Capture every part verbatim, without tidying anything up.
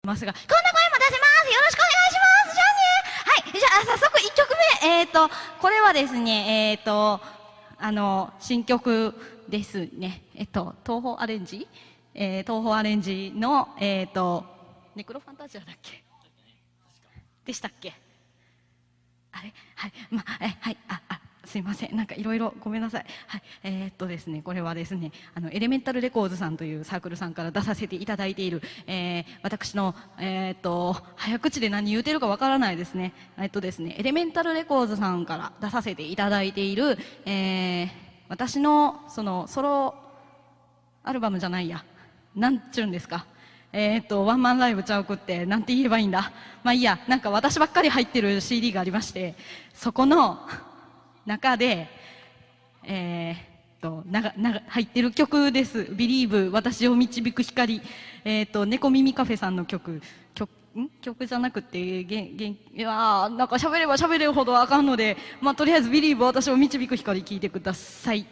ますが、こんな声も出せます。よろしくお願いします。じゃあね。はい。じゃあ、早速いっきょくめ。えっと、これはですね、えっと、あの、新曲ですね。えっと、東宝アレンジえー、東宝アレンジの、えっと、ネクロファンタジアだっけでしたっけあれはい。まあ、え、はい。あ、あ。すいません。なんかいろいろごめんなさい。はい。えー、っとですね、これはですね、あの、エレメンタルレコーズさんというサークルさんから出させていただいている、えー、私の、えー、っと、早口で何言うてるかわからないですね。えっとですね、エレメンタルレコーズさんから出させていただいている、えー、私の、その、ソロアルバムじゃないや。なんちゅうんですか。えー、っと、ワンマンライブちゃうくって、なんて言えばいいんだ。まあいいや、なんか私ばっかり入ってる シーディー がありまして、そこの、中で、えー、っと、なが、なが、入ってる曲です。Believe 私を導く光。えー、っと、猫耳カフェさんの曲。曲、ん曲じゃなくて、げん、げん、いやー、なんか喋れば喋れるほどあかんので、まあ、とりあえず Believe 私を導く光聞いてください。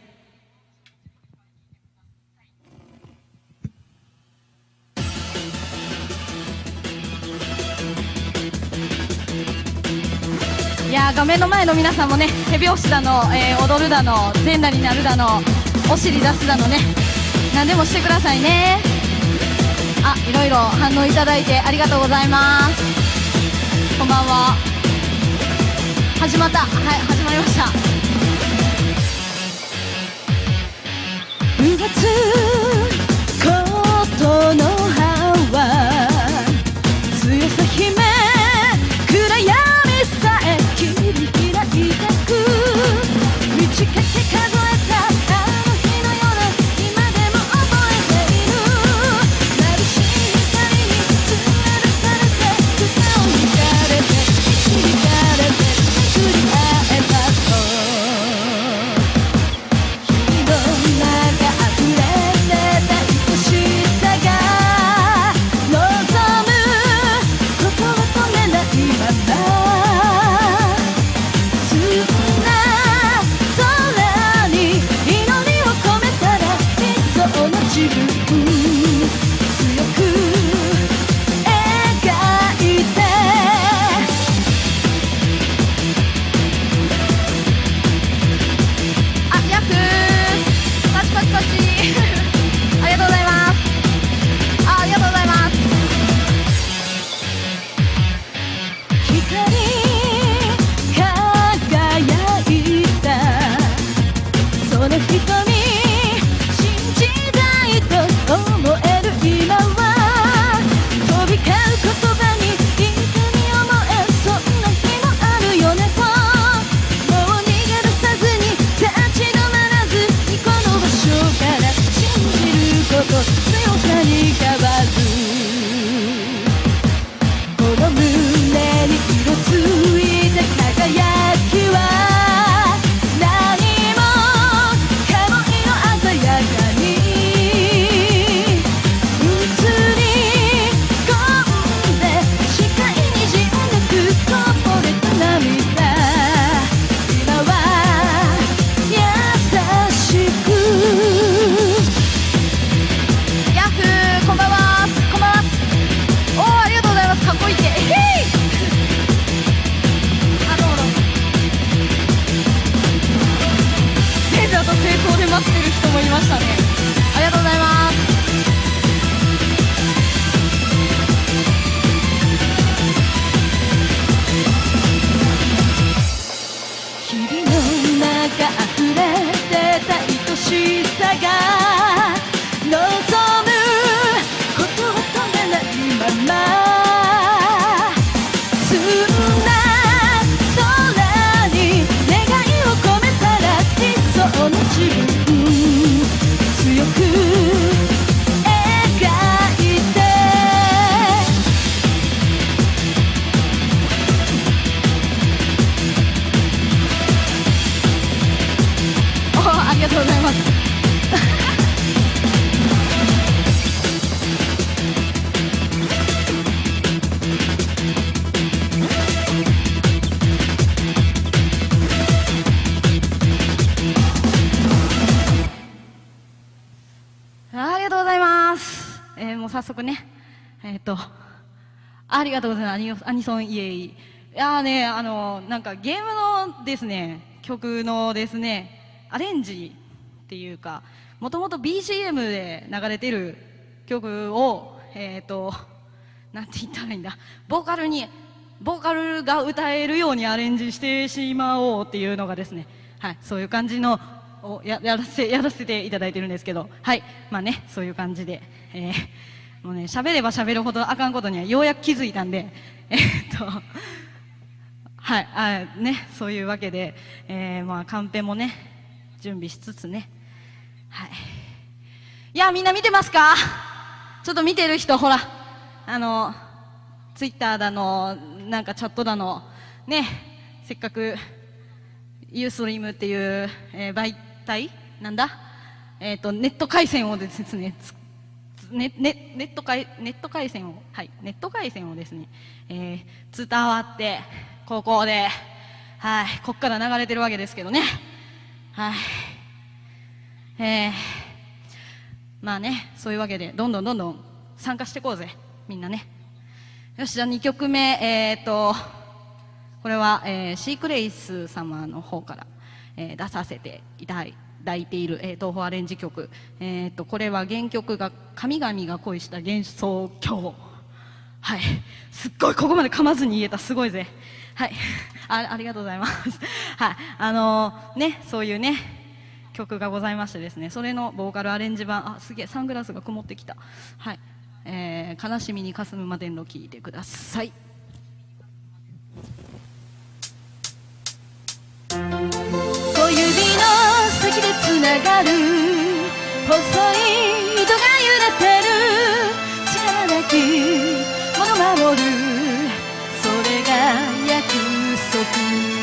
いやー、画面の前の皆さんもね、手拍子だの、えー、踊るだの、全裸になるだの、お尻出すだのね、何でもしてくださいね。あ、いろいろ反応いただいてありがとうございます。こんばんは。始まった。はい、始まりました。うがつことの葉は強さ秘め暗闇さえ切り開いてく満ち欠け数えたあの日の夜今でも覚えている眩しい光につられされて歌を引かれて導かれて巡り会えたと君の中溢れてた愛しさが望むことは止めないまま自分強く描いてあ、ヤッフーパチパチパチありがとうございますあ、ありがとうございます光輝いたその瞳思える今は飛び交う言葉に痛み思えそんな日もあるよねともう逃げ出さずに立ち止まらずにこの場所から信じること強さに変わるこの胸に色ついて輝きは何もかも色鮮やかに待ってる人もいましたね。ありがとうございます。日々の中溢れてた愛しさが望むことは止めないまま澄んだ空に願いを込めたら理想の自分強く描いておー、ありがとうございますありがとうございます。えー、もう早速ね、えっとありがとうございます。アニアニソンイエイ。いやーね、あの、なんかゲームのですね、曲のですね、アレンジっていうか、もともと ビージーエム で流れてる曲を、えっと、なんて言ったらいいんだ、ボーカルに、ボーカルが歌えるようにアレンジしてしまおうっていうのがですね、はい、そういう感じのをややらせやらせていただいてるんですけど、はい、まあね、そういう感じで、えー、もうね、喋れば喋るほどあかんことにはようやく気づいたんで、えー、っと、はい、あね、そういうわけで、えー、まあカンペもね、準備しつつね、はい。いや、みんな見てますか？ちょっと見てる人、ほら、あの、ツイッターだの、なんかチャットだの、ね、せっかく、ユーストリームっていう、えー、媒体なんだえっ、ー、と、ネット回線をですね、ねね、ネット回、ネット回線を、はい、ネット回線をですね、えー、伝わって、ここで、はい、こっから流れてるわけですけどね。はい。えー、まあね、そういうわけで、どんどんどんどん参加していこうぜ、みんなね。よし、じゃあにきょくめ、えーと、これは、えー、シークレイス様の方から、えー、出させていただいている、えー、東宝アレンジ曲。えーと、これは原曲が神々が恋した幻想郷。はい。すっごい、ここまで噛まずに言えた。すごいぜ。はい。あ、ありがとうございます。はい。あのー、ね、そういうね、曲がございましてですね、それのボーカルアレンジ版、あ、すげえ、サングラスが曇ってきた。はい。えー、悲しみに霞むまでの聞いてください。小指の先でつながる細い糸が揺れてる力なきもの守るそれが約束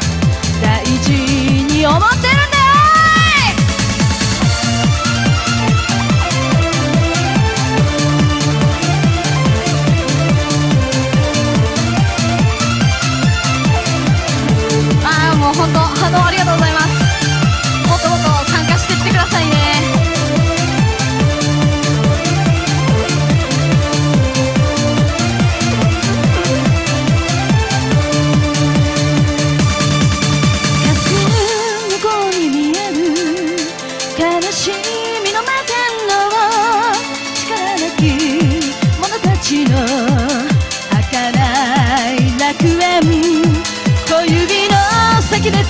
思ってるんだよーい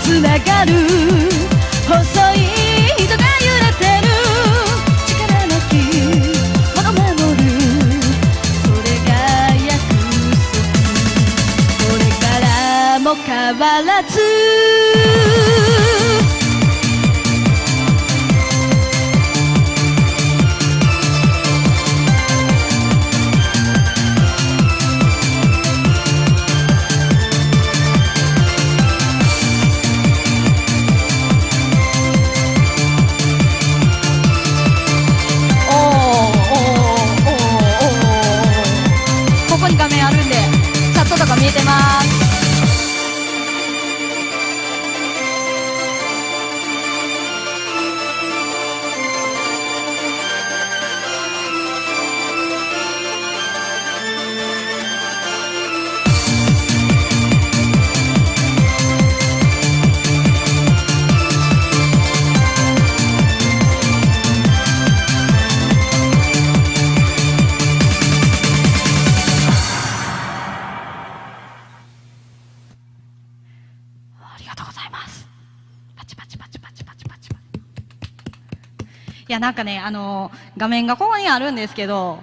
つながる細い糸が揺れてる力なきもの守るそれが約束これからも変わらず画面あるんでチャットとか見えてます。いやなんかね、あのー、画面がここにあるんですけど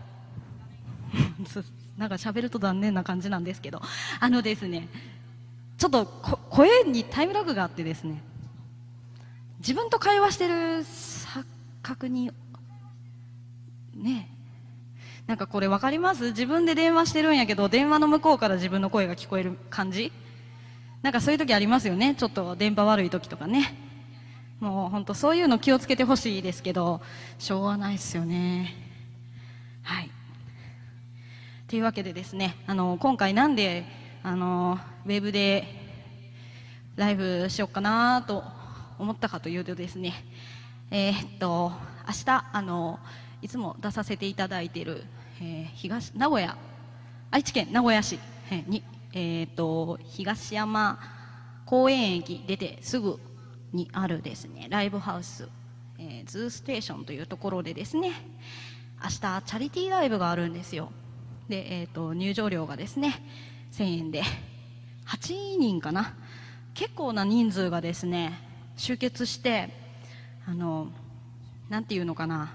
なんか喋ると残念な感じなんですけど、あのですねちょっとこ声にタイムラグがあってですね、自分と会話してる錯覚にね、なんかこれ分かります？自分で電話してるんやけど電話の向こうから自分の声が聞こえる感じ、なんかそういう時ありますよね。ちょっと電波悪い時とかね。もう本当そういうの気をつけてほしいですけど、しょうがないですよね。はい。というわけでですね、あの今回なんであのウェブでライブしようかなと思ったかというとですね、えー、っと明日あのいつも出させていただいている、えー、東名古屋愛知県名古屋市に、えー、っと東山公園駅出てすぐにあるですねライブハウス、えー、ズーステーションというところでですね、明日チャリティーライブがあるんですよ。で、えー、と入場料がですねせんえんではちにんかな、結構な人数がですね集結して、あのなんていうのかな、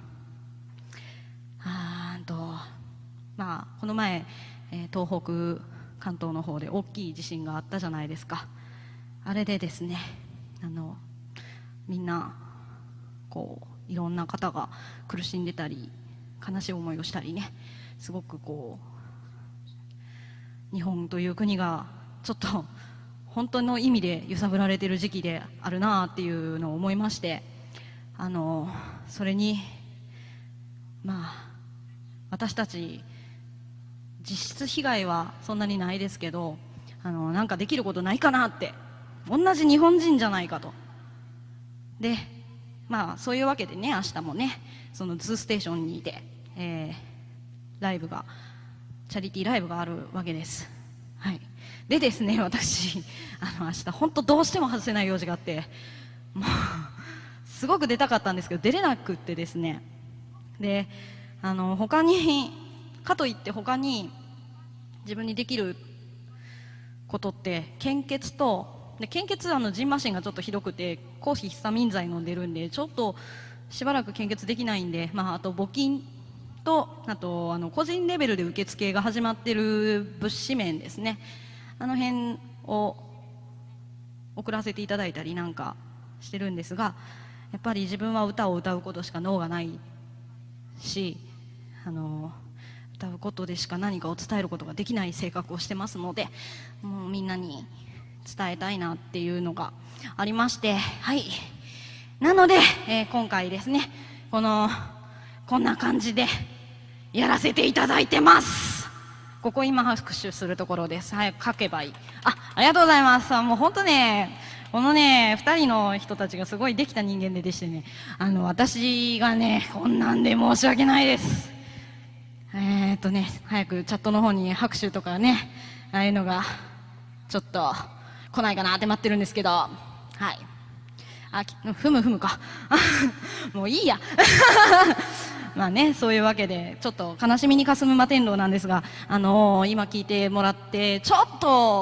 あーとまあこの前、えー、東北関東の方で大きい地震があったじゃないですか。あれでですね、あのみんなこういろんな方が苦しんでたり悲しい思いをしたりね、すごくこう日本という国がちょっと本当の意味で揺さぶられている時期であるなっていうのを思いまして、あのそれにまあ私たち実質被害はそんなにないですけど、あのなんかできることないかなって、同じ日本人じゃないかと。でまあそういうわけでね、明日もねそのズーステーションにいて、えー、ライブがチャリティーライブがあるわけです。はい。でですね、私あの明日本当どうしても外せない用事があって、もうすごく出たかったんですけど出れなくってですね、であの他にかといって他に自分にできることって献血と、で献血あのジンマシンがちょっとひどくて抗ヒスタミン剤飲んでるんでちょっとしばらく献血できないんで、まあ、あと募金とあとあの個人レベルで受付が始まってる物資面ですね、あの辺を送らせていただいたりなんかしてるんですが、やっぱり自分は歌を歌うことしか能がないし、あの歌うことでしか何かを伝えることができない性格をしてますので、もうみんなに伝えたいなっていうのがありまして、はい、なので、えー、今回ですねこのこんな感じでやらせていただいてます。ここ今拍手するところです。早く書けばいい。あ、ありがとうございます。もう本当ね、このねふたりの人たちがすごいできた人間ででしてね、あの私がねこんなんで申し訳ないです。えーっとね早くチャットの方に拍手とかねああいうのがちょっと来ないかなって待ってるんですけど、はい、あふむふむかもういいやまあね、そういうわけでちょっと悲しみに霞む摩天楼なんですが、あのー、今聞いてもらってちょっと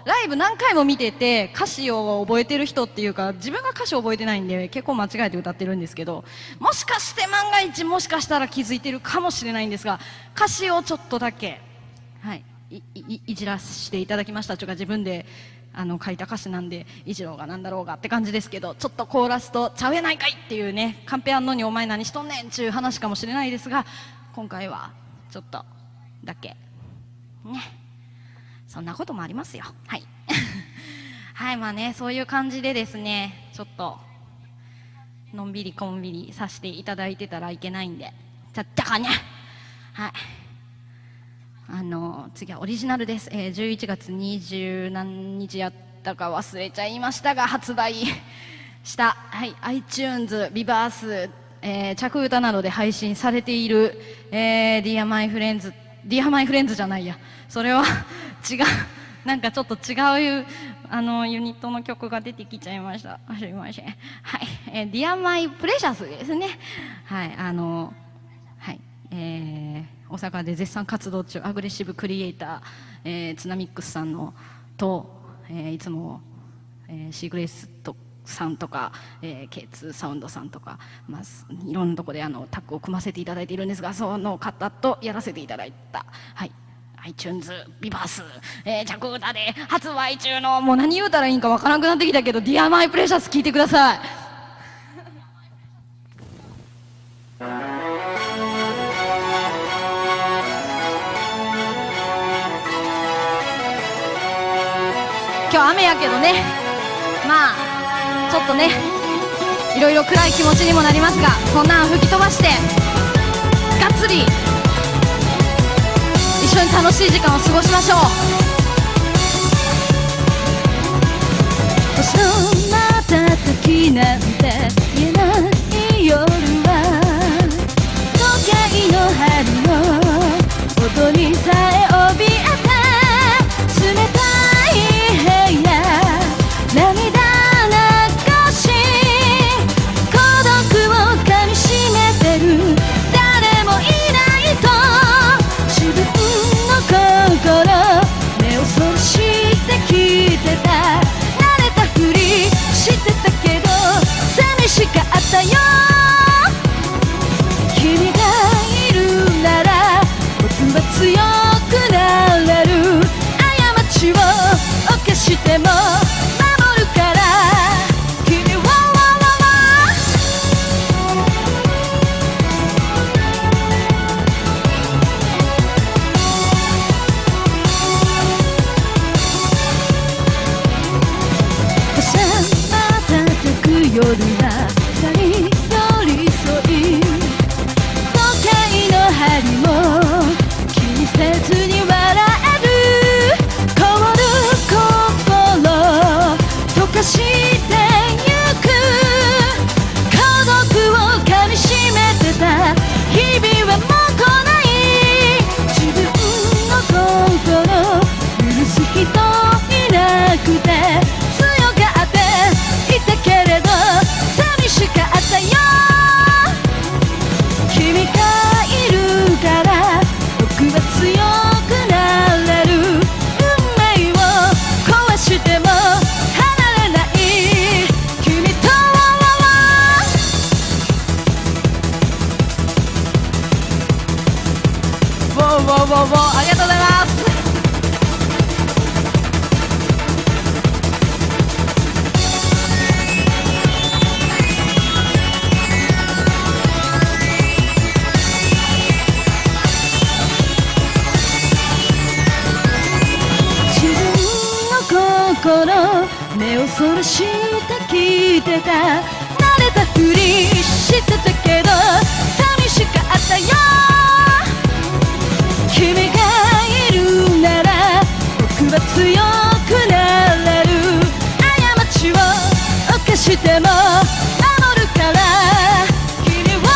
ライブ何回も見てて歌詞を覚えてる人っていうか、自分が歌詞を覚えてないんで結構間違えて歌ってるんですけど、もしかして万が一もしかしたら気づいてるかもしれないんですが、歌詞をちょっとだけ、はい、いいいじらせていただきました。というか自分であの書いた歌詞なんで、いじろうがなんだろうがって感じですけど、ちょっとコーラスとちゃうやないかいっていうね、カンペあんのにお前何しとんねんっていう話かもしれないですが、今回はちょっとだけね、そんなこともありますよ。はいはい、まあね、そういう感じでですね、ちょっとのんびりこんびりさせていただいてたらいけないんで、ちゃっちゃかね、はい、あの次はオリジナルです。えー、じゅういちがつにじゅう何日やったか忘れちゃいましたが発売した、はい、iTunes、ビバース、えー、着歌などで配信されている、えー、Dear My Friends、Dear My Friends じゃないや、それは違う、なんかちょっと違うあのユニットの曲が出てきちゃいました。すいません。はい、えー、Dear My Precious ですね。はい、あのはい、えー、大阪で絶賛活動中アグレッシブクリエイター、えー、ツナミックスさんのと、えー、いつも、えー、シークレストさんとか、えー、ケーツー サウンドさんとか、まあ、いろんなところであのタッグを組ませていただいているんですが、その方とやらせていただいた、はい、iTunes、ビバース、えー、着歌で発売中の、もう何言うたらいいんかわからなくなってきたけど、Dear My Precious 聴いてください。今日雨やけどね、まあちょっとねいろいろ暗い気持ちにもなりますが、そんなん吹き飛ばしてがっつり一緒に楽しい時間を過ごしましょう。そんなた時なんて言えない夜は、都会の春の音にさえ怯えた冷たい部屋、涙流し孤独をかみしめてる誰もいないと、自分の心目をそらして聞いてた、慣れたふりしてたけど寂しかったよ。君がいるなら僕は強くなれる、過ちを犯しても守るから君は傘またたく夜は二人寄り添い、都会の針も気にせずに笑える、凍る心溶かしてゆく、孤独をかみしめてた日々はもう来ない、自分の心許す人いなくて強がっていたけれど寂しかったよ。君がいるから僕は強くなれる、運命を壊しても離れない君とウォーウォーウォーウォー、ありがとうございます。目をそらして聞いてた、慣れたふりしてたけど寂しかったよ。君がいるなら僕は強くなれる、過ちを犯しても守るから君は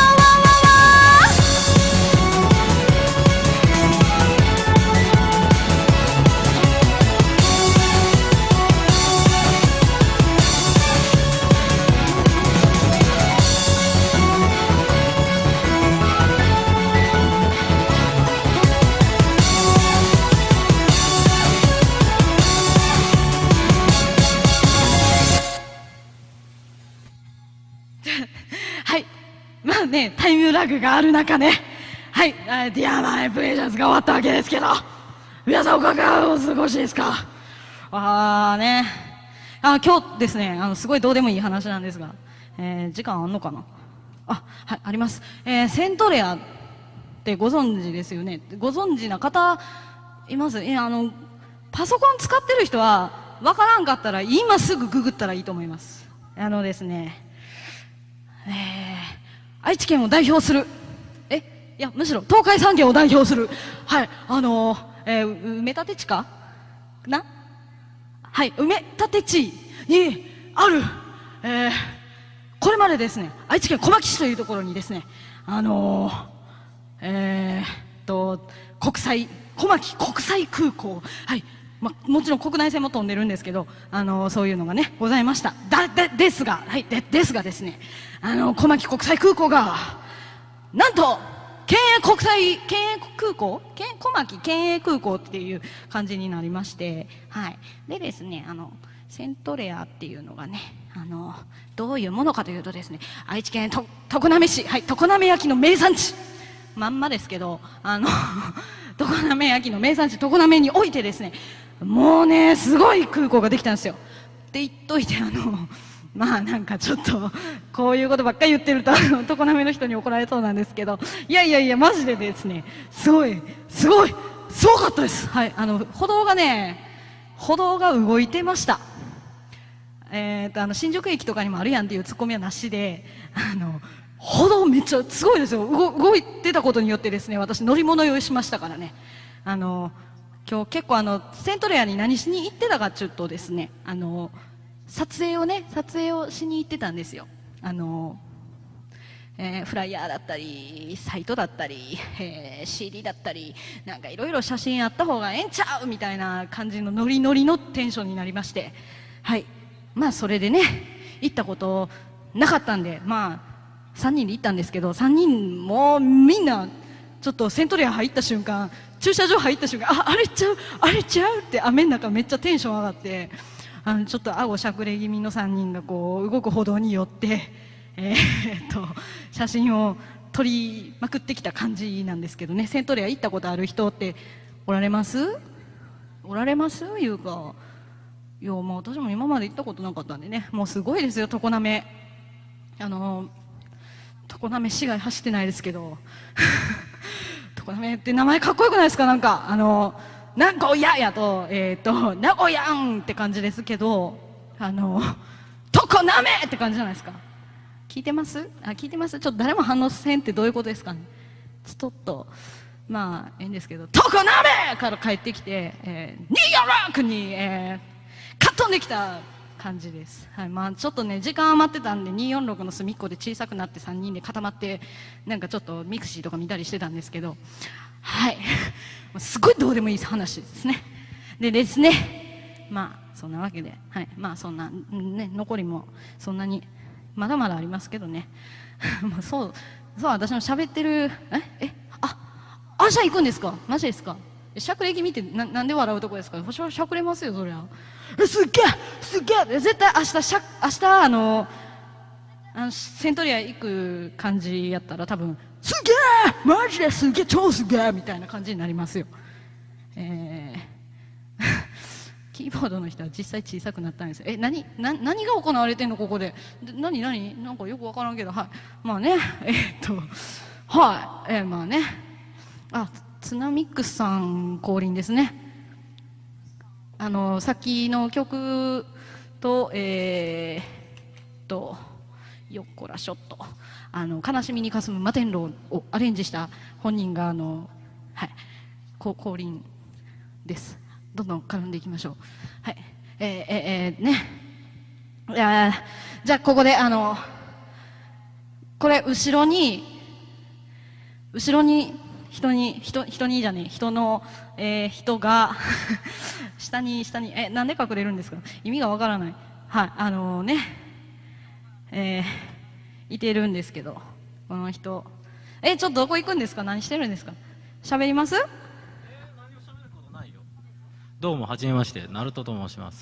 ね、タイムラグがある中ね、はい、ディアマイプレジャーズが終わったわけですけど、皆さんおかがお過ごしですか？あーね、あ、今日ですね、あの、すごいどうでもいい話なんですが、えー、時間あんのかな？あ、はい、あります。えー、セントレアってご存知ですよね。ご存知な方います？えー、あの、パソコン使ってる人は、わからんかったら、今すぐググったらいいと思います。あのですね、えー、愛知県を代表する、え、いや、むしろ東海三県を代表する、はい、あのー、えー、埋め立て地かな、はい、埋め立て地にある、えー、これまでですね、愛知県小牧市というところにですね、あのー、えー、と、国際、小牧国際空港、はい、ま、もちろん国内線も飛んでるんですけど、あのー、そういうのがね、ございました。だ、で、ですが、はい、で、ですがですね、あのー、小牧国際空港が、なんと、県営国際、県営空港県、小牧県営空港っていう感じになりまして、はい。でですね、あの、セントレアっていうのがね、あの、どういうものかというとですね、愛知県と常滑市、はい、常滑焼の名産地。まんまですけど、あの、常滑焼の名産地、常滑においてですね、もうね、すごい空港ができたんですよ。って言っといて、あの、まあなんかちょっとこういうことばっかり言ってると常滑の人に怒られそうなんですけど、いやいやいやマジでですね、すごいすごいすごかったです。はい、あの歩道がね、歩道が動いてました。えーとあの新宿駅とかにもあるやんっていうツッコミはなしで、あの歩道めっちゃすごいですよ。動動いてたことによってですね、私乗り物用意しましたからね。あの今日結構あのセントレアに何しに行ってたかちょっとですね、あの撮影をね、撮影をしに行ってたんですよ。あの、えー、フライヤーだったり、サイトだったり、えー、シーディー だったり、なんかいろいろ写真あった方がええんちゃうみたいな感じのノリノリのテンションになりまして、はい。まあそれでね、行ったことなかったんで、まあさんにんで行ったんですけど、さんにんもみんな、ちょっとセントレア入った瞬間、駐車場入った瞬間、あ、あれちゃう、あれちゃうって雨の中めっちゃテンション上がって、あのちょっと顎しゃくれ気味のさんにんがこう動く歩道に寄って、えー、っと写真を撮りまくってきた感じなんですけどね。セントレア行ったことある人っておられます？おられますいうか、いや、まあ私も今まで行ったことなかったんでね、もうすごいですよ。常滑、あの常滑市街走ってないですけど常滑って名前かっこよくないですか？なんかあの名古屋やと、えっ、ー、と、名古屋んって感じですけど、あの、常滑って感じじゃないですか。聞いてます？あ、聞いてます？ちょっと誰も反応せんってどういうことですかね。ちょっと、まあ、ええんですけど、常滑から帰ってきて、えー、ニューヨークに、えー、かっ飛んできた感じです。はい、まあ、ちょっとね、時間余ってたんで、にーよんろくの隅っこで小さくなってさんにんで固まって、なんかちょっとミクシーとか見たりしてたんですけど、はい。すごいどうでもいい話ですね。でですね、まあ、そんなわけで、はい。まあ、そんな、ね、残りもそんなに、まだまだありますけどね。まあ、そう、そう、私の喋ってる、え、え、あ、あ、じゃあ行くんですか？マジですか？しゃくれ気味ってな、なんで笑うとこですか？しゃ、しゃくれますよ、そりゃ。え、すっげえすっげえ絶対明日しゃ、明日、あの、あの、セントリア行く感じやったら多分、すげえマジですげえ超すげえみたいな感じになりますよ。えー、キーボードの人は実際小さくなったんですよ。え、何、な、何が行われてんのここで。で、何何なんかよくわからんけど、はい。まあね、えー、っと、はい、えー、まあね。あ、ツナミックスさん降臨ですね。あの、さっきの曲と、えー、と、よっこらしょっと。あの悲しみにかすむ摩天楼をアレンジした本人があの、はい、降臨です。どんどん絡んでいきましょう。はい、えー、えー、えー、ね。いや、じゃあここであのこれ後ろに後ろに人に人人にじゃねえ人の、えー、人が下に下にえなんで隠れるんですか？意味がわからない。はい、あのー、ね、えー。いてるんですけど、この人、え、ちょっとどこ行くんですか？何してるんですか？喋ります？えー、 何を喋ることないよ。どうもはじめまして、ナルトと申します。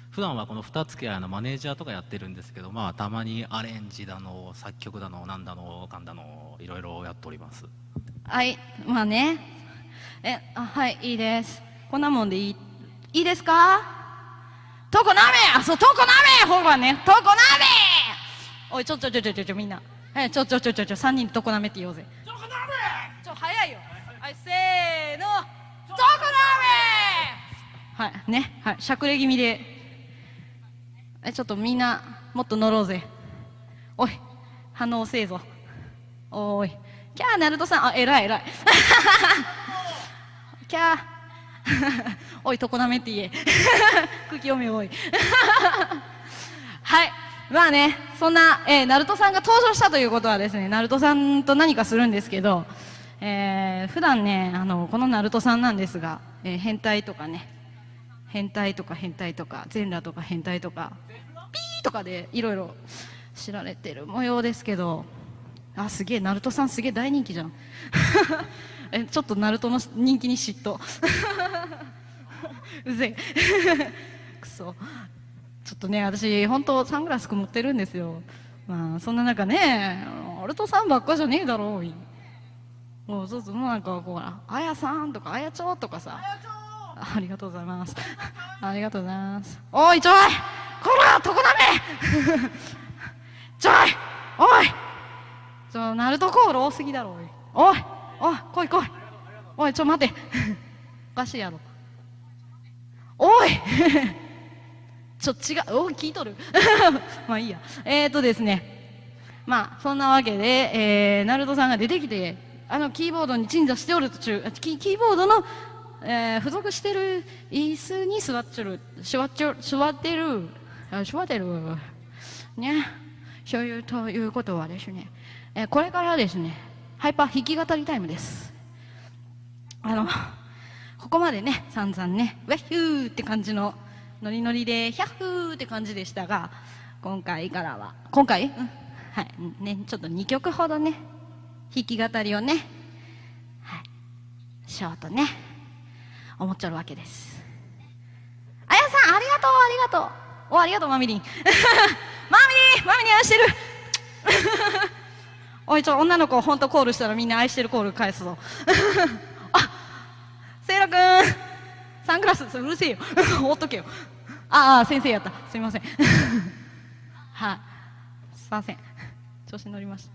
普段はこの二つ家のマネージャーとかやってるんですけど、まあ、たまにアレンジだの作曲だのなんだのかんだのいろいろやっております。 はい、まあね、えあはい、いいです。こんなもんでいいいいですか。トコ鍋、あ、そう、トコ鍋、ほらね、トコ鍋。おい、ちょちょちょちょちょちょみんな、えちょちょちょちょちょ三人でトコ鍋って言おうぜ。トコ鍋、ちょ早いよ。はい、せーの、トコ鍋。はいね、はい、しゃくれ気味で、えちょっとみんなもっと乗ろうぜ。おい、反応せえぞ。おい、キャーナルトさん、あ、偉い偉い。キャー。おい、常滑って言え。空気読めおい。はい。まあね、そんな、えー、ナルトさんが登場したということはですね、ナルトさんと何かするんですけど、えー、普段ね、あの、このナルトさんなんですが、えー、変態とかね、変態とか変態とか、全裸とか変態とか、ピーとかでいろいろ知られてる模様ですけど、あ、すげえ、ナルトさんすげえ大人気じゃん。え、ちょっとナルトの人気に嫉妬。うぜえ。くそ。ちょっとね、私、本当サングラス曇ってるんですよ。まあ、そんな中ね、ナルトさんばっかじゃねえだろう。もう、そうそう、もうなんか、こう、あやさんとか、あやちょうとかさ。ありがとうございます。ありがとうございます。おい、ちょいこら、常滑ちょいおいちょ、ナルトコール多すぎだろ、おい。おいおい、来い来い。おい、ちょ、待て。おかしいやろ。おいちょ、違う。おい、聞いとる。まあいいや。えーとですね。まあ、そんなわけで、えー、ナルトさんが出てきて、あの、キーボードに鎮座しておる途中、キキーボードの、えー、付属してる椅子に座っちょる、座っちょ、座ってる、座ってる。ね。そういう、ということはですね、えー、これからですね、ハイパー弾き語りタイムです。あの、ここまでね、散々ね、ウェッヒューって感じのノリノリで、ヒャッフーって感じでしたが、今回からは、今回、うん、はい、ね、ちょっとにきょくほどね、弾き語りをね、はい、しようとね、思っちゃうわけです。あやさん、ありがとう、ありがとう。お、ありがとう、マミリン。マミリン、マミリン愛してる。おい、ちょ、女の子、ほんとコールしたらみんな愛してるコール返すぞ。あ、セイラくん、サングラス、うるせえよ。ほっとけよ。ああ、先生やった。すみません。はい。すいません。調子乗りました。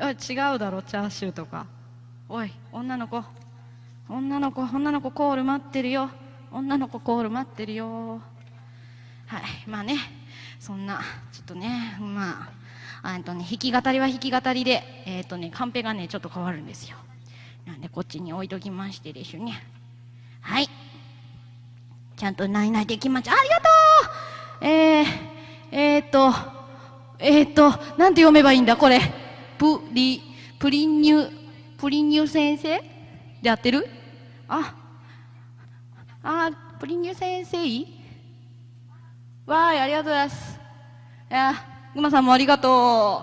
おい、違うだろ、チャーシューとか。おい、女の子。女の子、女の子コール待ってるよ。女の子コール待ってるよ。はい、まあね、そんな、ちょっとね、まあ、あとね、弾き語りは弾き語りで、えっとね、カンペがね、ちょっと変わるんですよ。なんで、こっちに置いときましてですね。はい。ちゃんとないないできました。ありがとう。えー、えー、っと、えー、っと、なんて読めばいいんだ、これ。プリ、プリニュ、プリニュ先生で合ってる？あ、あ、プリニュ先生わーい、ありがとうございます。いや、ぐまさんもありがと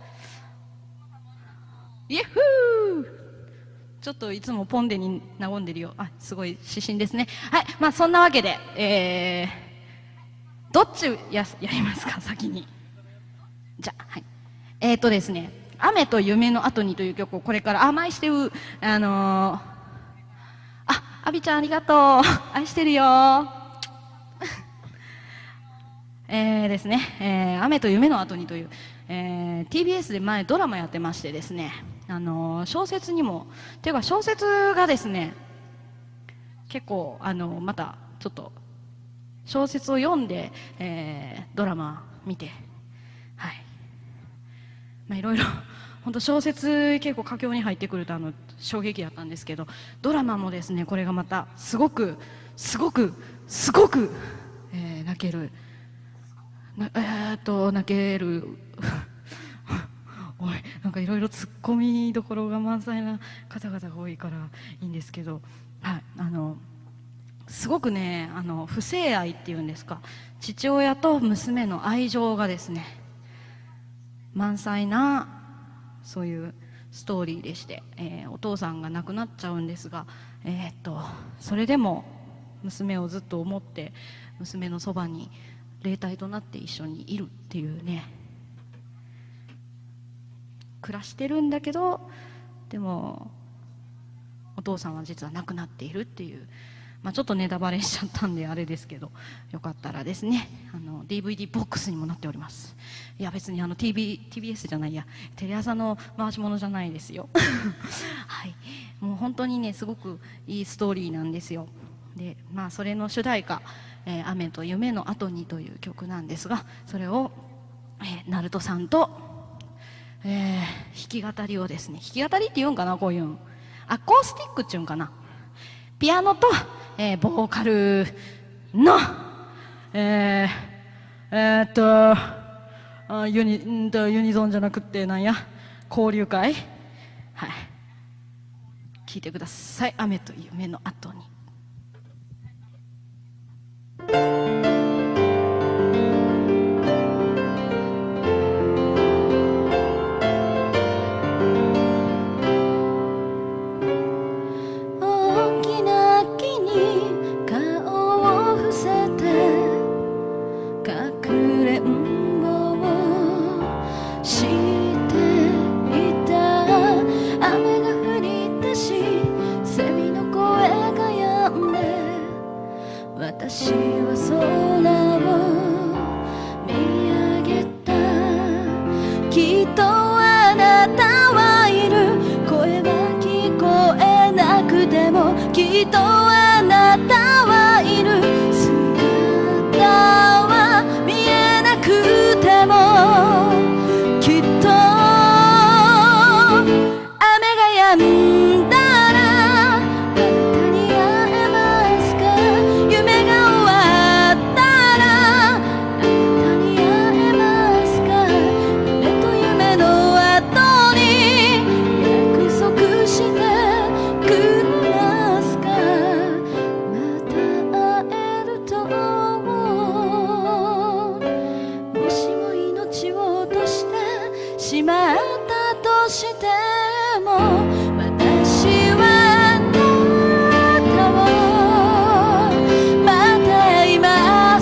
う。イエフー。ちょっといつもポンデに和んでるよ。あ、すごい指針ですね。はい、まあそんなわけで、えー、どっちや、やりますか、先に。じゃあ、はい。えーとですね、雨と夢の後にという曲をこれから甘いしてる、あのー、あ、アビちゃんありがとう。愛してるよ。えーですね、えー、雨と夢の後にという、えー、ティービーエス で前ドラマやってましてですね、あのー、小説にも、ていうか小説がですね、結構、あのー、またちょっと小説を読んで、えー、ドラマ見て、はい。まあいろいろ、本当小説結構佳境に入ってくるとあの衝撃だったんですけど、ドラマもですね、これがまたすごく、すごく、すごく、えー、泣ける。なえー、っと泣けるおい、なんかいろいろツッコミどころが満載な方々が多いからいいんですけど、はい、あのすごくね、あの不正愛っていうんですか、父親と娘の愛情がですね満載なそういうストーリーでして、えー、お父さんが亡くなっちゃうんですが、えー、っとそれでも娘をずっと思って娘のそばに霊体となって一緒にいるっていうね、暮らしてるんだけどでもお父さんは実は亡くなっているっていう、まあ、ちょっとネタバレしちゃったんであれですけど、よかったらですねあの ディーブイディー ボックスにもなっております。いや別にあの ティービー ティービーエス じゃないやテレ朝の回し物じゃないですよはい、もう本当にねすごくいいストーリーなんですよ。でまあそれの主題歌「えー、雨と夢の後に」という曲なんですが、それを、えー、ナルトさんと、えー、弾き語りをですね、弾き語りって言うんかな、こういうんアコースティックっていうんかな、ピアノと、えー、ボーカルのえー、えー、っとあユニんとユニゾンじゃなくってなんや交流会、はい、聞いてください。雨と夢の後に。 大きな木に顔を伏せてかくれんぼをしていた。雨が降り出しセミの声が止んで、私は空を見上げた。きっとあなたはいる、声は聞こえなくてもきっとあなたはいる、姿は見えなくてもきっと雨が止んだらあなたに会えますか。夢が終わったらあなたに会えますか。夢と夢の後に約束してくれますか。また会えると思う。もしも命を落としてしまったとしても私はあなたを待っています。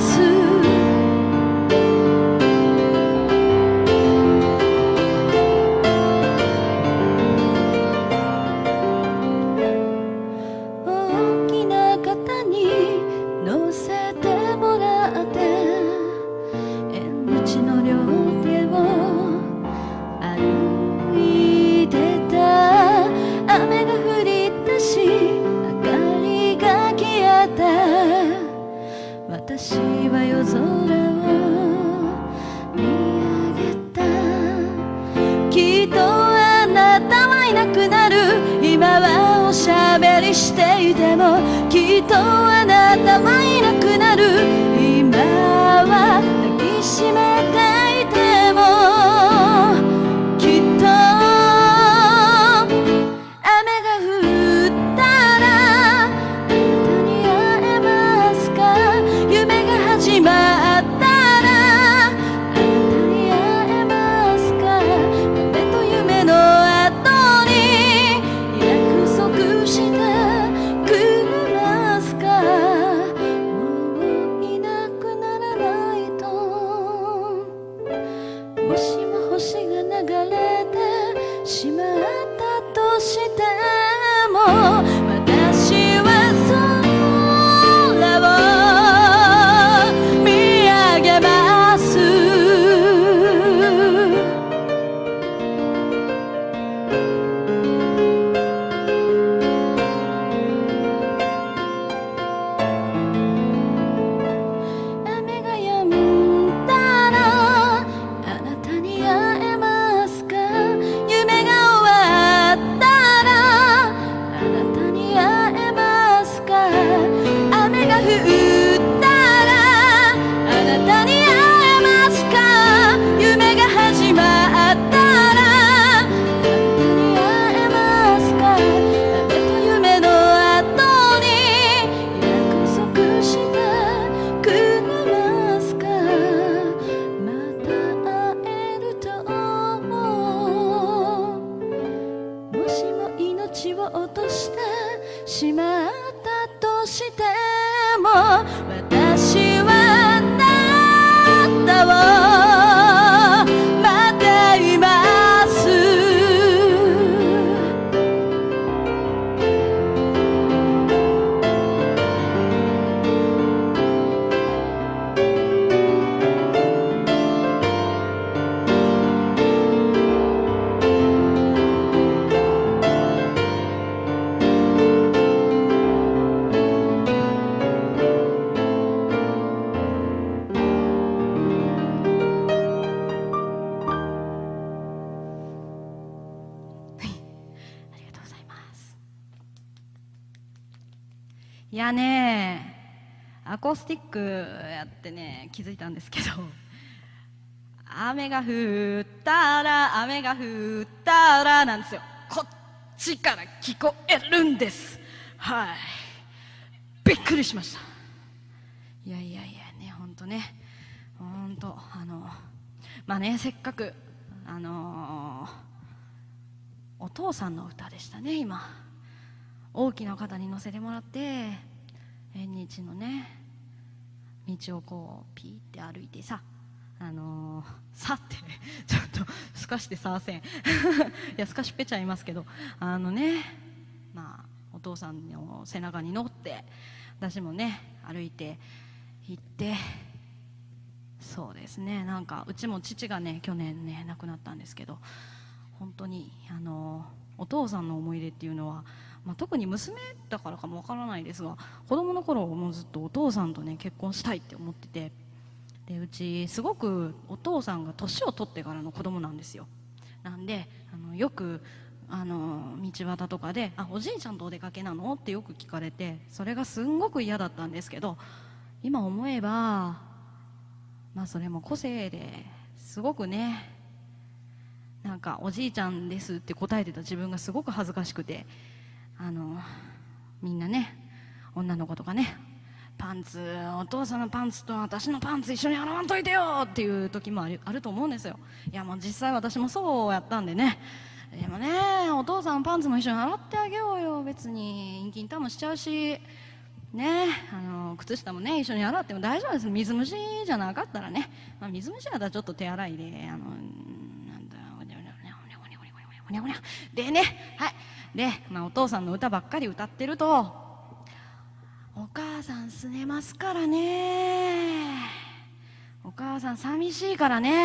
大きな肩に乗せてもらって縁日の両手を歩いてた。雨が降り出し明かりが消えて、私は夜空を見上げた。きっとあなたはいなくなる。今はおしゃべりしていてもきっとあなたはいなくなる。今は抱きしめていてもきっと雨が降ったらあなたに会えますか。夢が始まったらあなたに会えますか。雨と夢の後に約束してくれますか。もういなくならないと、もしも星が流れてしまったとしても私は空を見上げます。雨が止んだらあなたに会えますか。夢が終わったらあなたに会えますか。雨が降ったらあなたに会えますか。夢が始まったらあなたに会えますか。雨と夢の後に約束してくれますか。また会えると思う。もしも命を落としてしまったとして私はあなたを待っています。いやね、アコースティックやってね気づいたんですけど、雨が降ったら雨が降ったらなんですよ。こっちから聞こえるんです。はい、びっくりしました。いやいやいやね、ほんとね、ほんとあのまあね、せっかくあのー、お父さんの歌でしたね。今大きな方に乗せてもらって縁日のね道をこうピーって歩いてさ、あのー、さってちょっとすかしてさせんいやすかしっぺちゃいますけど、あのね、まあお父さんの背中に乗って私もね歩いて行って、そうですね、なんかうちも父がね去年ね亡くなったんですけど、本当にあのお父さんの思い出っていうのは、まあ、特に娘だからかもわからないですが、子供の頃もずっとお父さんとね結婚したいって思ってて、でうちすごくお父さんが年を取ってからの子供なんですよ。なんであのよくあの道端とかで「あ、おじいちゃんとお出かけなの?」ってよく聞かれて、それがすんごく嫌だったんですけど、今思えばまあそれも個性ですごくね、なんかおじいちゃんですって答えてた自分がすごく恥ずかしくて、あのみんなね、女の子とかね、パンツ、お父さんのパンツと私のパンツ一緒に洗わんといてよっていう時もある、あると思うんですよ。いやもう実際私もそうやったんでね、でもね、お父さんのパンツも一緒に洗ってあげようよ、別に陰菌タもしちゃうしね、あの靴下もね一緒に洗っても大丈夫です。水虫じゃなかったらね、まあ、水虫だったらちょっと手洗いで、あのなんだでね、はいで、まあ、お父さんの歌ばっかり歌ってると、お母さんすねますからね、お母さん寂しいからね。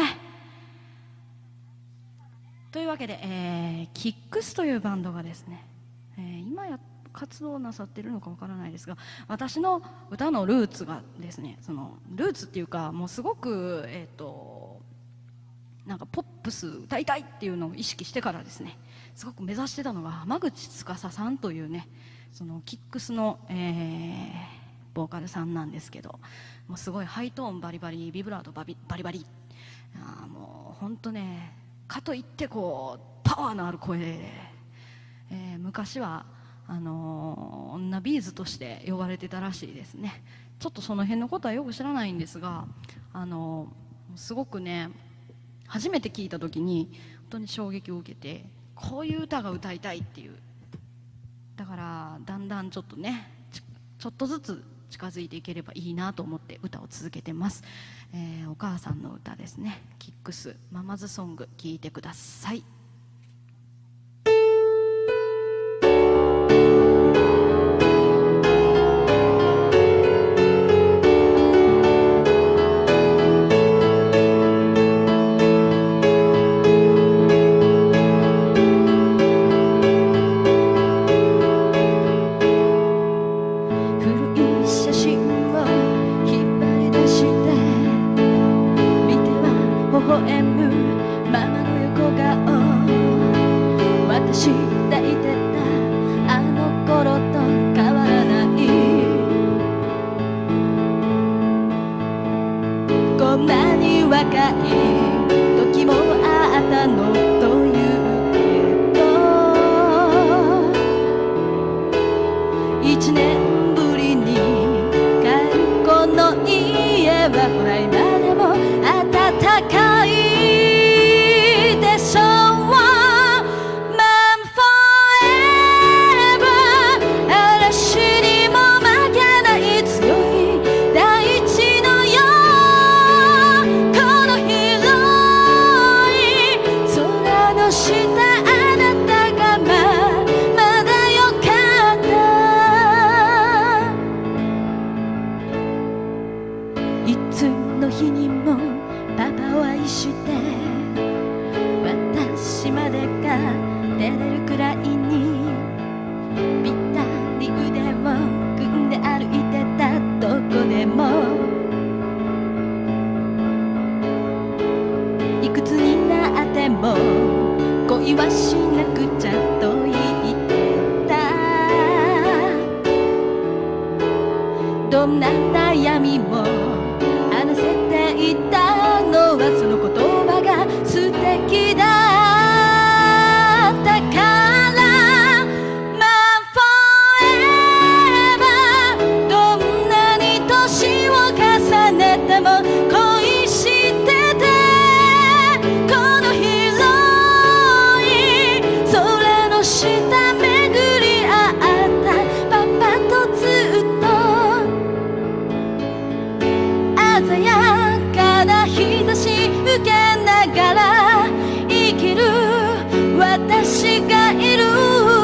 というわけで、えー、キックスというバンドがですね、えー、今や活動なさってるのかわからないですが、私の歌のルーツがですね、そのルーツっていうか、もうすごくえっとなんかポップス歌いたいっていうのを意識してからですね、すごく目指してたのが浜口司さんというね、そのキックスの、えー、ボーカルさんなんですけど、もうすごいハイトーンバリバリ、ビブラートバリバリバリ、あもうほんとね、かといってこうパワーのある声で、えー、昔はあのー、女ビーズとして呼ばれてたらしいですね。ちょっとその辺のことはよく知らないんですが、あのー、すごくね、初めて聞いた時に本当に衝撃を受けて、こういう歌が歌いたいっていう、だからだんだんちょっとね、ち, ちょっとずつ近づいていければいいなと思って歌を続けてます。えー、お母さんの歌ですね、キックスママズソング、聴いてください。嵐にも負けない強いも恋はしなくちゃと言ってた。どんな悩みも話せていたのはその言葉が素敵だったから。 My forever どんなに年を重ねても恋してて、この広い空の下巡り合ったパパとずっと鮮やかな日差し受けながら生きる私がいる。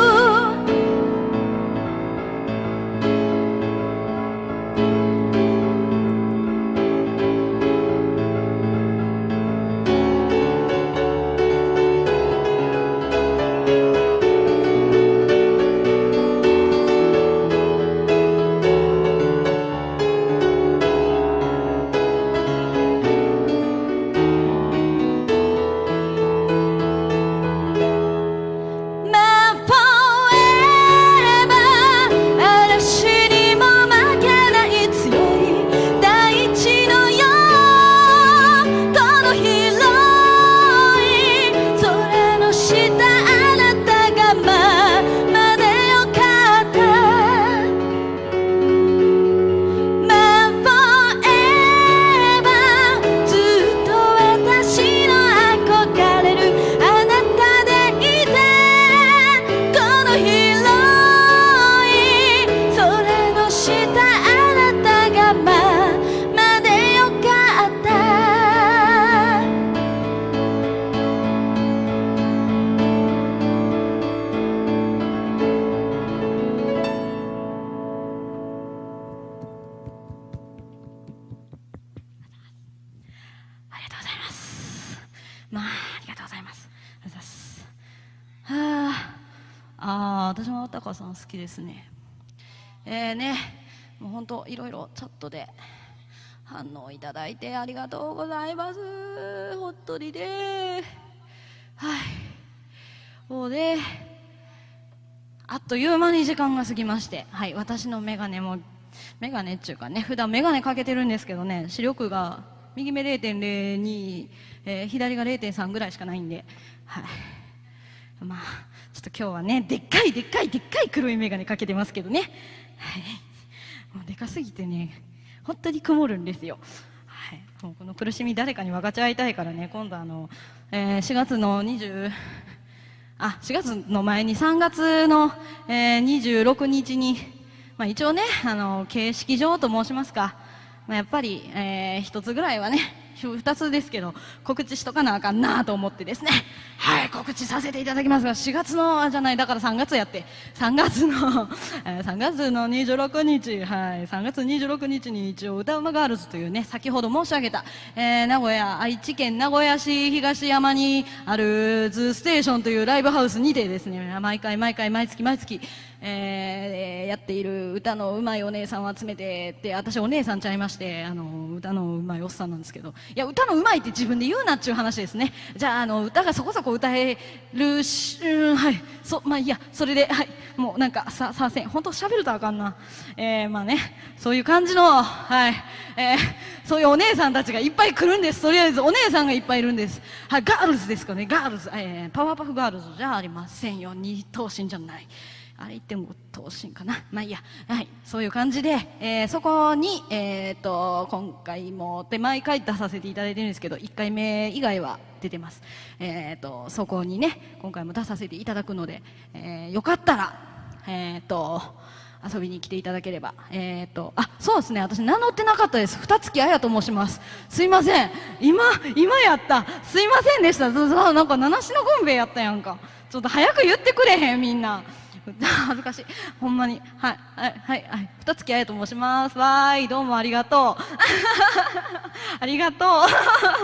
私もタカさん好きですね。えーね、もう本当いろいろチャットで反応いただいてありがとうございます。本当にね、はい、もうね、あっという間に時間が過ぎまして、はい、私の眼鏡も眼鏡っていうかね、普段眼鏡かけてるんですけどね、視力が右目 れいてんれいに、えー、左が れいてんさん ぐらいしかないんで、はい、まあちょっと今日はね、でっかいでっかいでっかい黒い眼鏡かけてますけどね、はい、もうでかすぎてね、本当に曇るんですよ。はい、もうこの苦しみ誰かに分かち合いたいからね、今度あの、えー、しがつのにじゅうあしがつの前にさんがつの、えー、にじゅうろくにちに、まあ、一応ね、あの形式上と申しますか、まあ、やっぱり、えー、一つぐらいはね、二つですけど告知しとかなあかんなと思ってですね、はい、告知させていただきますが、しがつのじゃない、だからさんがつやって、さんがつの、えー、さんがつのにじゅうろくにち、はい、さんがつにじゅうろくにちに一応歌うまガールズというね、先ほど申し上げた、えー、名古屋愛知県名古屋市東山にあるズーステーションというライブハウスにてですね、毎回毎回毎月毎月えー、やっている歌のうまいお姉さんを集めてって、私お姉さんちゃいまして、あの歌のうまいおっさんなんですけど、いや歌のうまいって自分で言うなっちゅう話ですね。じゃあ、あの歌がそこそこ歌えるし、うん、はい、そまあいいや、それで、はい、もうなんかささせん、本当喋るとあかんな、えー、まあね、そういう感じの、はい、えー、そういうお姉さんたちがいっぱい来るんです。とりあえずお姉さんがいっぱいいるんです。はい、ガールズですかね、ガールズ、えー、パワーパフガールズじゃありませんよ、二頭身じゃない、あれ言っても頭身かな、まあいいや、はい、そういう感じで、えー、そこに、えー、と今回もで毎回出させていただいてるんですけど、いっかいめ以外は出てます。えー、とそこにね、今回も出させていただくので、えー、よかったら、えー、と遊びに来ていただければ、えー、とあそうですね、私名乗ってなかったです。二月あやと申します。すいません、今今やった、すいませんでした。なんか七種のゴンベイやったやんか。ちょっと早く言ってくれへん、みんな。恥ずかしい、ほんまに。はいはいはいはい、二月あやと申します。わーい、どうもありがとうありがとう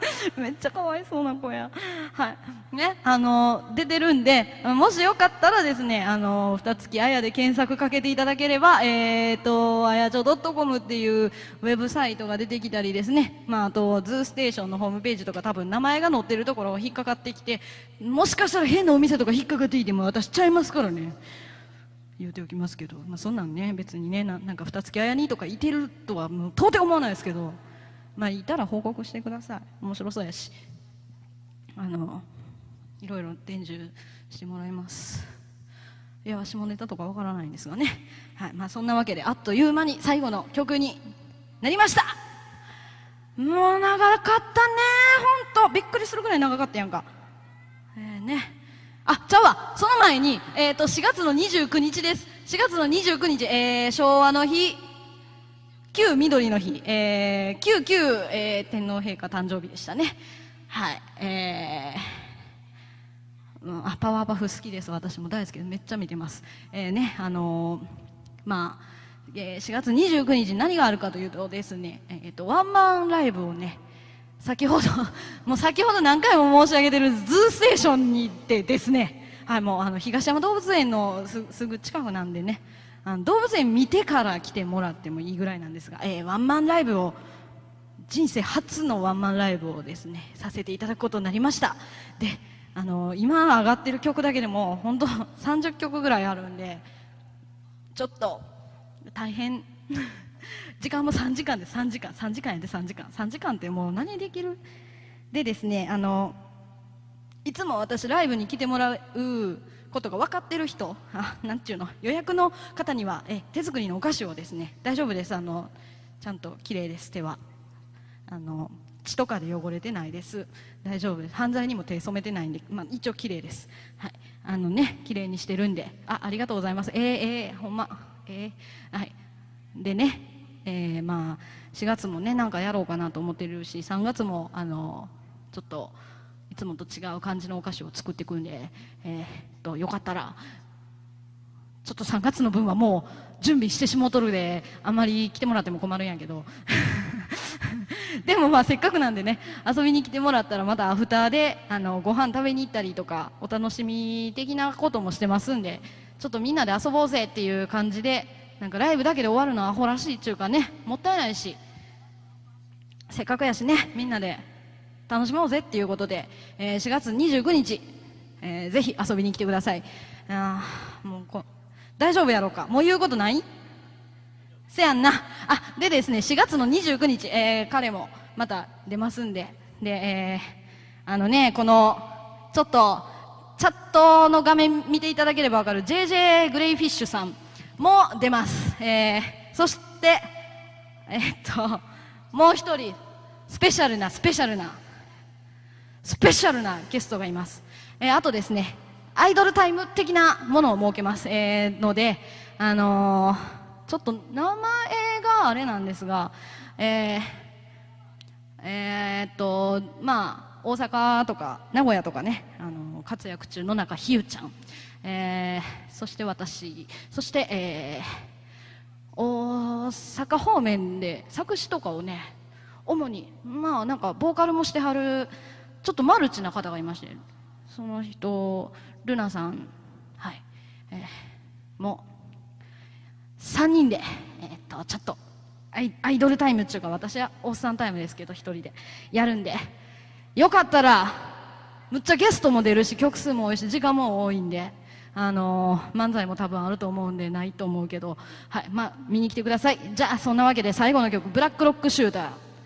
めっちゃかわいそうな子や。はい。ね、あのー、出てるんで、もしよかったらですね、あのー、ふたつきあやで検索かけていただければ、えーと、あやちょ .com っていうウェブサイトが出てきたりですね、まあ、あと、ズーステーションのホームページとか多分名前が載ってるところが引っかかってきて、もしかしたら変なお店とか引っかかっていても私ちゃいますからね。言うておきますけど、まあ、そんなんね、別にね、な、なんかふたつきあやにとかいてるとはもう到底思わないですけど、まあ、いたら報告してください。面白そうやし、あのいろいろ伝授してもらいます。いや、下ネタとかわからないんですがね。はい、まあ、そんなわけであっという間に最後の曲になりました。もう長かったね、ほんとびっくりするぐらい長かったやんか。えー、ね、あ、ちゃうわ、その前に、えー、としがつのにじゅうくにちです。しがつのにじゅうくにち、えー、昭和の日、旧緑の日、えー、旧旧、えー、天皇陛下誕生日でしたね。はい、えーうん、あ、パワーパフ好きです。私も大好きです。めっちゃ見てます。えー、ね、あのー、まあ、えー、しがつにじゅうくにちに何があるかというとですね、えー、とワンマンライブをね、先ほどもう先ほど何回も申し上げてるズーステーションに行ってですね、はい、もうあの東山動物園の す, すぐ近くなんでね、あの動物園見てから来てもらってもいいぐらいなんですが、えー、ワンマンライブを、人生初のワンマンライブをですねさせていただくことになりました。で、あのー、今上がってる曲だけでも本当さんじゅっきょくぐらいあるんで、ちょっと大変時間もさんじかんでさんじかんさんじかんやでさんじかんさんじかんってもう何できる。でですね、あのいつも私ライブに来てもらうことが分かってる人、あ、なんていうの、予約の方にはえ手作りのお菓子をですね、大丈夫です、あのちゃんと綺麗です、手はあの血とかで汚れてないです、大丈夫です、犯罪にも手染めてないんで、まあ、一応綺麗です、はい、あのね、綺麗にしてるんで、あ、ありがとうございます。えー、えー、ほんまえー、はい。でね、えー、まあしがつもねなんかやろうかなと思ってるし、さんがつもあのちょっといつもと違う感じのお菓子を作っていくんで、えー、っとよかったらちょっとさんがつの分はもう準備してしもうとるで、あんまり来てもらっても困るんやけどでもまあせっかくなんでね、遊びに来てもらったらまたアフターであのご飯食べに行ったりとかお楽しみ的なこともしてますんで、ちょっとみんなで遊ぼうぜっていう感じで、なんかライブだけで終わるのはアホらしいっていうかね、もったいないし、せっかくやしね、みんなで楽しもうぜっていうことで、えー、しがつにじゅうくにち、えー、ぜひ遊びに来てください。あー、もうこ大丈夫やろうか、もう言うことない？せやんな。あ、でですね、しがつのにじゅうくにち、えー、彼もまた出ますんで、で、えー、あのね、このちょっとチャットの画面見ていただければわかる ジェイジェー グレイフィッシュさんも出ます。えー、そしてえー、っともう一人スペシャルなスペシャルなスペシャルなゲストがいます。えー、あとですね、アイドルタイム的なものを設けます、えー、ので、あのー、ちょっと名前があれなんですが、えー、えー、っとまあ大阪とか名古屋とかね、あのー、活躍中の中ひゆちゃん、えー、そして私、そして、えー、大阪方面で作詞とかをね、主にまあなんかボーカルもしてはるちょっとマルチな方がいまして、その人ルナさん、はい、えー、もうさんにんで、えー、っとちょっとア イ, アイドルタイムっていうか、私はおっさんタイムですけど一人でやるんで、よかったらむっちゃゲストも出るし曲数も多いし時間も多いんで、あのー、漫才も多分あると思うんでないと思うけど、はい、まあ見に来てください。じゃあそんなわけで最後の曲、ブラックロックシューター。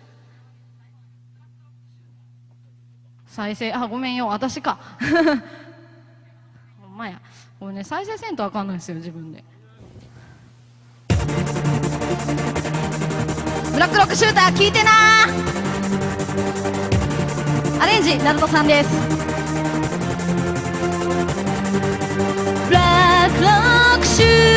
再生、あ、ごめんよ、私かほんまや、これね、再生せんとあかんのですよ、自分で。ブラックロックシューター聞いてなー。アレンジナルトさんです。ブラックロックシューター